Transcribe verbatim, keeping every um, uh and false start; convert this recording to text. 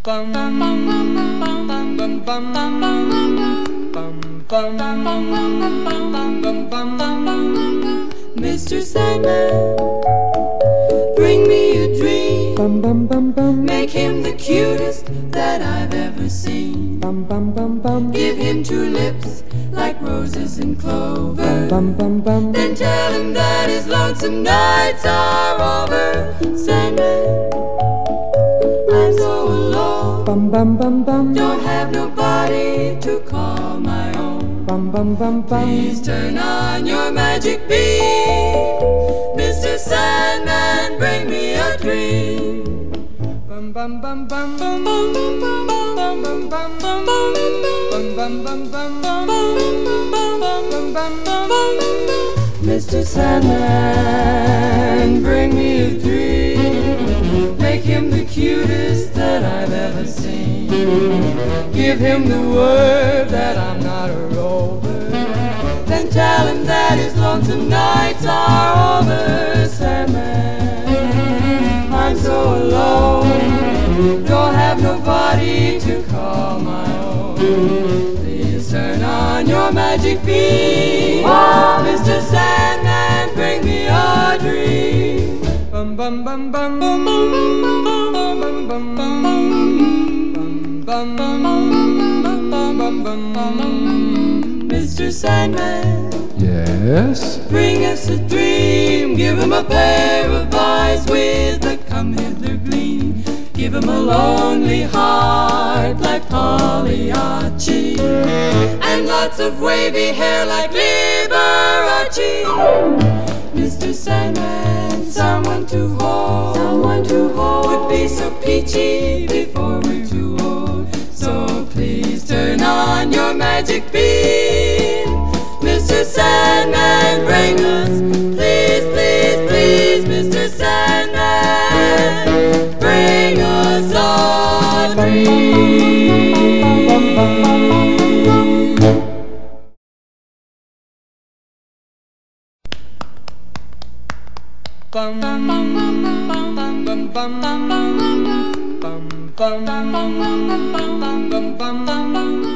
Mister Sandman, bring me a dream. Bum bum bum bum. Make him the cutest that I've ever seen. Bum bum bum bum. Give him two lips like roses and clover. Bum bum bum. Then tell him that his lonesome nights are over. Sandman, I'm so alone. Bum bum bum bum. Don't have nobody to call my own. Bum bum bum bum. Please turn on your magic beam. Mister Sandman, bring me a dream. Bum bum bum bum bum bum bum bum bum bum bum bum bum bum bum bum bum bum. Mister Sandman, bring me a dream. Make him the cutest that I've ever seen. Give him the word that I'm not a rover. Then tell him that his lonesome nights are over. Sandman, I'm so alone. Don't have nobody to call my own. Please turn on your magic beam. Oh, Mister Sandman, bring me a dream. Bum bum bum bum bum bum bum bum bum bum bum bum bum. Mister Sandman, Yes? bring us a dream. Give him a pair of eyes with a come-hither gleam. Give him a lonely heart like Pagliacci, and lots of wavy hair like Liberace. Mister Sandman, someone to hold, someone to hold would be so peachy before we're too old. So please turn on your magic beam. Mister Sandman, bring us, please, please, please, Mister Sandman, bring us a dream. Bum bum bum bum bum bum bum bum bum bum bum bum bum bum bum bum.